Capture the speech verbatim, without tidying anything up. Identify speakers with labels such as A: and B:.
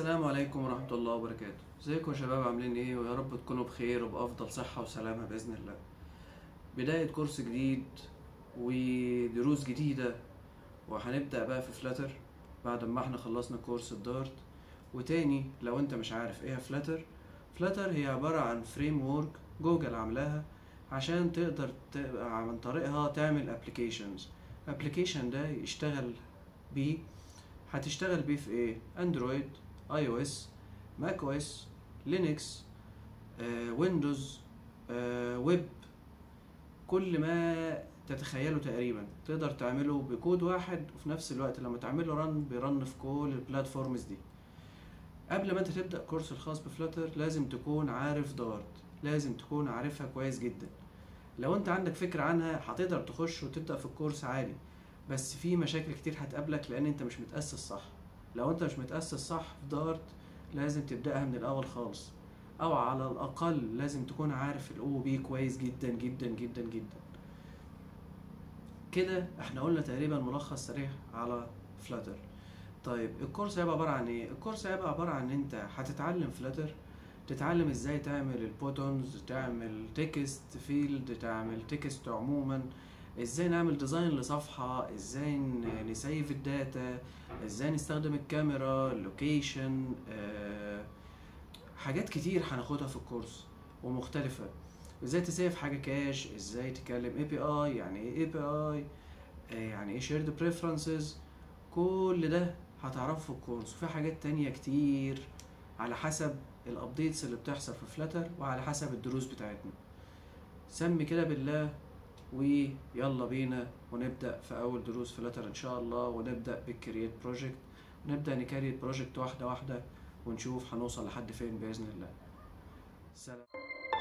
A: السلام عليكم ورحمة الله وبركاته. ازيكم يا شباب، عاملين ايه؟ ويا رب تكونوا بخير وبأفضل صحة وسلامة بإذن الله. بداية كورس جديد ودروس جديدة، وهنبدأ بقى في فلاتر بعد ما احنا خلصنا كورس الدارت. وتاني لو انت مش عارف ايه فلاتر، فلاتر هي عبارة عن فريم وورك جوجل عاملاها عشان تقدر ت- عن طريقها تعمل ابليكيشنز. ابليكيشن ده يشتغل بيه، هتشتغل بيه في ايه؟ اندرويد، اي او اس، ماك او اس، لينكس، آه، ويندوز، آه، ويب. كل ما تتخيله تقريبا تقدر تعمله بكود واحد، وفي نفس الوقت لما تعمله رن بيرن في كل البلاتفورمز دي. قبل ما انت تبدأ كورس الخاص بفلاتر لازم تكون عارف دارت، لازم تكون عارفها كويس جدا. لو انت عندك فكرة عنها هتقدر تخش وتبدأ في الكورس عادي، بس في مشاكل كتير هتقابلك لان انت مش متأسس صح. لو انت مش متأسس صح في دارت لازم تبدأها من الاول خالص، او على الاقل لازم تكون عارف الاو بي كويس جدا جدا جدا جدا. كده احنا قلنا تقريبا ملخص سريع على فلاتر. طيب الكورس هيبقى عبارة عن ايه؟ الكورس هيبقى عبارة عن ان انت هتتعلم فلاتر، تتعلم ازاي تعمل البوتونز، تعمل تكست فيلد، تعمل تكست عموما، ازاي نعمل ديزاين لصفحة، ازاي ن- نسيف الداتا، ازاي نستخدم الكاميرا، اللوكيشن، آه حاجات كتير هناخدها في الكورس ومختلفة. ازاي تسيف حاجة كاش، ازاي تكلم اي بي اي، يعني ايه اي بي اي، يعني ايه شيرد بريفرنسز. كل ده هتعرفه في الكورس، وفي حاجات تانية كتير على حسب الابديتس اللي بتحصل في فلاتر وعلى حسب الدروس بتاعتنا. سمي كده بالله ويلا بينا ونبدأ في أول دروس فلاتر إن شاء الله، ونبدأ بالكرييت بروجكت، ونبدأ نكريت بروجكت واحدة واحدة ونشوف هنوصل لحد فين بإذن الله. سلام.